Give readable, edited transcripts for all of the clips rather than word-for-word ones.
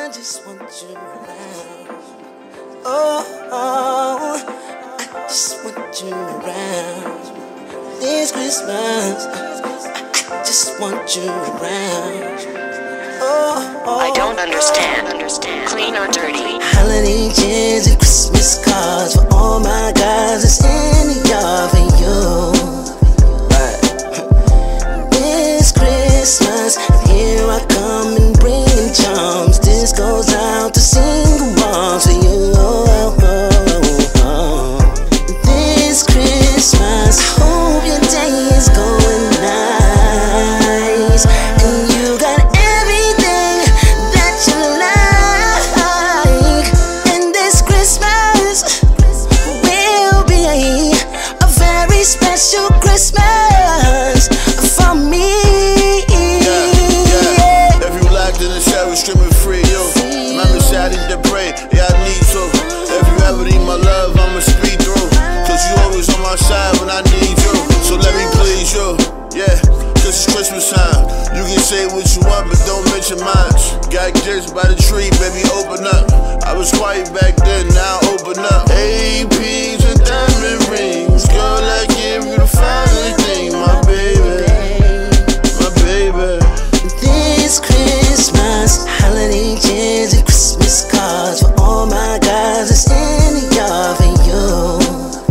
I just want you around. Oh, I just want you around. This Christmas, I just want you around. I don't understand. Clean or dirty? Holiday cheers and Christmas cards for all my guys that's in the yard for you. This Christmas, here I come and bring charms. This goes out to single moms for you. This Christmas, hope your day is going nice and you got everything that you like. And this Christmas will be a very special Christmas for me. If you locked in the shower, streaming free, yo. Mama said I need to pray, yeah, I need to. If you ever need my love, I'ma speed through. Cause you always on my side when I need you. So let me please you, yeah. Cause it's Christmas time. You can say what you want, but don't mention mine. Got gifts by the tree, baby, open up. I was quiet back then, now open up. APs and diamond rings. Girl, I give you the finest thing, my baby. My baby. This Christmas, holiday cheers and Christmas cards for all my guys that's in the yard for you.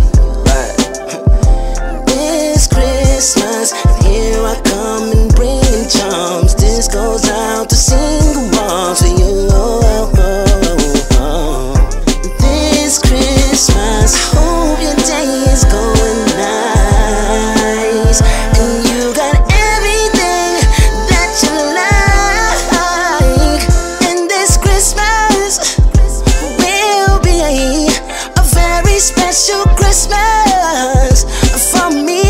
This Christmas, here I come and bring charms. This goes out to single moms for you. This Christmas, hope your day is going nice and you got everything that you like. And this Christmas will be a very special Christmas for me.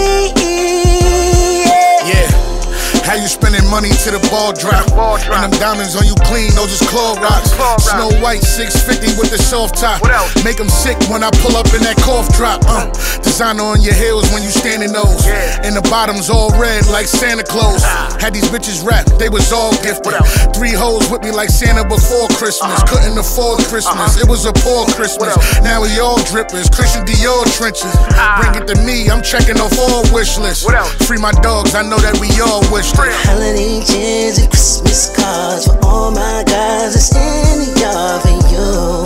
How you spending money till the ball drop? And them diamonds on you clean, those is claw rocks. Snow White 650 with the soft top. Make them sick when I pull up in that cough drop. Designer on your heels when you standing those. And the bottoms all red like Santa Claus. Had these bitches rap, they was all gifted. 3 hoes with me like Santa before Christmas. Couldn't afford Christmas, it was a poor Christmas. Now we all drippers, Christian Dior trenches. Bring it to me, I'm checking off all wish lists. Free my dogs, I know that we all wish this. Holiday cheers and Christmas cards for all my guys that's in the yard for you.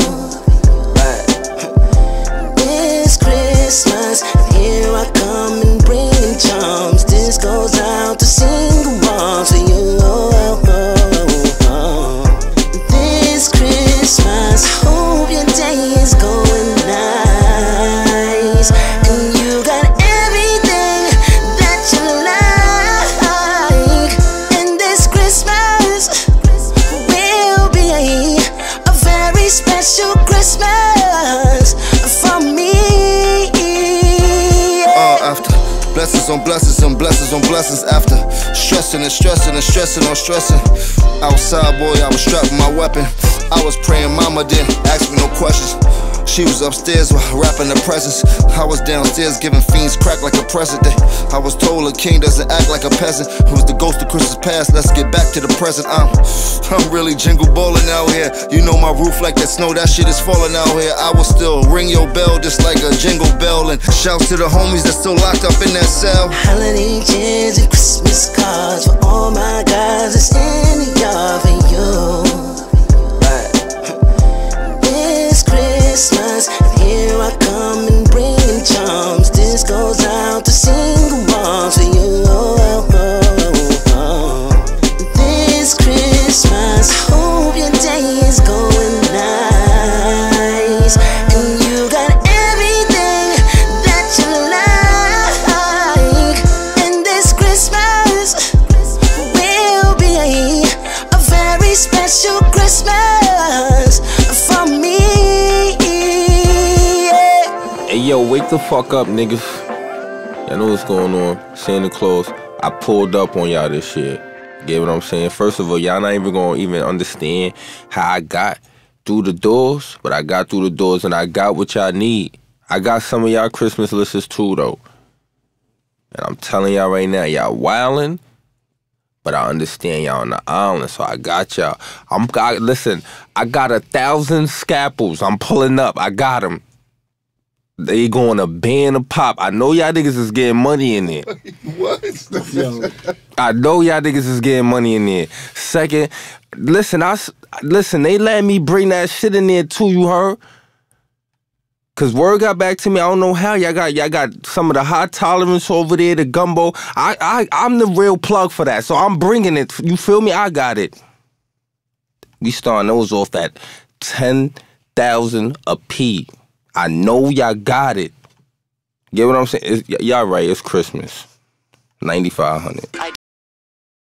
This Christmas, here I come and bring charms. This goes out to single moms for you. This Christmas, hope your day is going nice and you got everything that you like. And this Christmas will be a very special Christmas for me. After blessings on blessings and blessings on blessings after stressing and stressing and stressing on stressing. Outside, boy, I was strapped with my weapon. I was praying, mama didn't ask me no questions. She was upstairs rapping the presents. I was downstairs giving fiends crack like a president. I was told a king doesn't act like a peasant. It was the ghost of Christmas past, let's get back to the present. I'm really jingle balling out here. You know my roof like that snow, that shit is falling out here. I will still ring your bell just like a jingle bell. And shouts to the homies that's still locked up in that cell. Holiday cheers and Christmas cards for all my guys that's in the yard for you. This Christmas, here I come and bring charms. This goes out to single moms for you. This Christmas, hope your day is going nice and you got everything that you like. And this Christmas will be a very special Christmas for me. Hey yo, wake the fuck up, niggas. Y'all know what's going on. Santa Claus, I pulled up on y'all this year. Get what I'm saying? First of all, y'all not even gonna understand how I got through the doors, but I got through the doors and I got what y'all need. I got some of y'all Christmas lists too, though. And I'm telling y'all right now, y'all wildin', But I understand y'all on the island, so I got y'all. Listen, I got 1,000 scalpels. I'm pulling up. I got them. They going to ban a pop. I know y'all niggas is getting money in there. What? I know y'all niggas is getting money in there. Second, listen, they let me bring that shit in there too, you heard? Cause word got back to me, I don't know how. Y'all got some of the high tolerance over there, the gumbo. I'm the real plug for that. So I'm bringing it. You feel me? I got it. We starting those off at 10,000 a piece. I know y'all got it. Get what I'm saying? Y'all right, it's Christmas. 9,500.